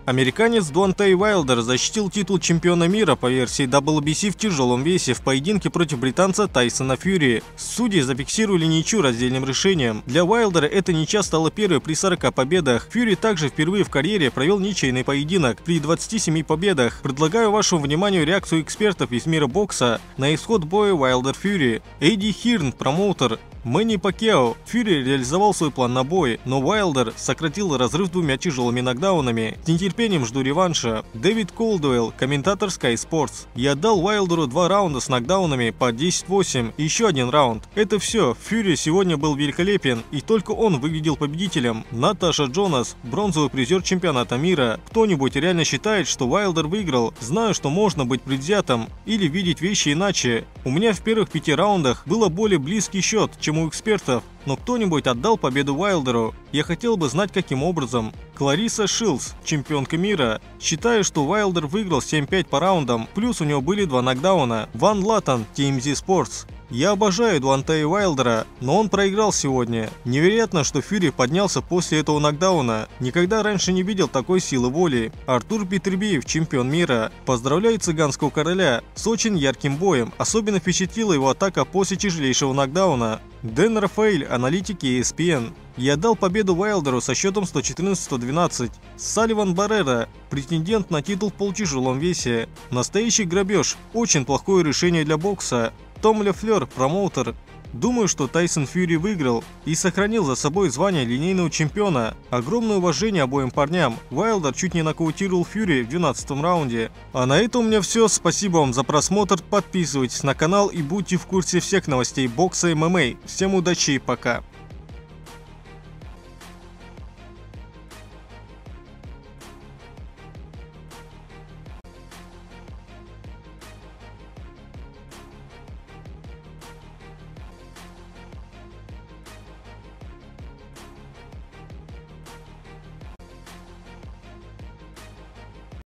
Американец Дуантей Уайлдер защитил титул чемпиона мира по версии WBC в тяжелом весе в поединке против британца Тайсона Фьюри. Судьи зафиксировали ничью раздельным решением. Для Уайлдера эта ничья стала первой при 40 победах. Фьюри также впервые в карьере провел ничейный поединок при 27 победах. Предлагаю вашему вниманию реакцию экспертов из мира бокса на исход боя Уайлдер-Фьюри. Эдди Хирн, промоутер. Мэнни Пакьяо. Фьюри реализовал свой план на бой, но Уайлдер сократил разрыв двумя тяжелыми нокдаунами. С нетерпением жду реванша. Дэвид Колдуэлл, комментатор Sky Sports. Я дал Уайлдеру 2 раунда с нокдаунами по 10-8 и еще один раунд. Это все. Фьюри сегодня был великолепен, и только он выглядел победителем. Наташа Джонас, бронзовый призер чемпионата мира. Кто-нибудь реально считает, что Уайлдер выиграл? Знаю, что можно быть предвзятым или видеть вещи иначе. У меня в первых 5 раундах было более близкий счет, чем у экспертов, но кто-нибудь отдал победу Уайлдеру. Я хотел бы знать, каким образом. Клариса Шилдс, чемпионка мира. Считаю, что Уайлдер выиграл 7-5 по раундам, плюс у него были 2 нокдауна. Ван Латтон, TMZ Sports. Я обожаю Дуантея Уайлдера, но он проиграл сегодня. Невероятно, что Фьюри поднялся после этого нокдауна. Никогда раньше не видел такой силы воли. Артур Петребиев, чемпион мира. Поздравляю цыганского короля с очень ярким боем. Особенно впечатлила его атака после тяжелейшего нокдауна. Дэн Рафаэль, аналитик ESPN. Я дал победу Уайлдеру со счетом 114-112. Салливан Баррера, претендент на титул в полутяжелом весе. Настоящий грабеж. Очень плохое решение для бокса. Том Лефлер, промоутер. Думаю, что Тайсон Фьюри выиграл и сохранил за собой звание линейного чемпиона. Огромное уважение обоим парням. Уайлдер чуть не нокаутировал Фьюри в 12-м раунде. А на этом у меня все. Спасибо вам за просмотр. Подписывайтесь на канал и будьте в курсе всех новостей бокса и ММА. Всем удачи и пока.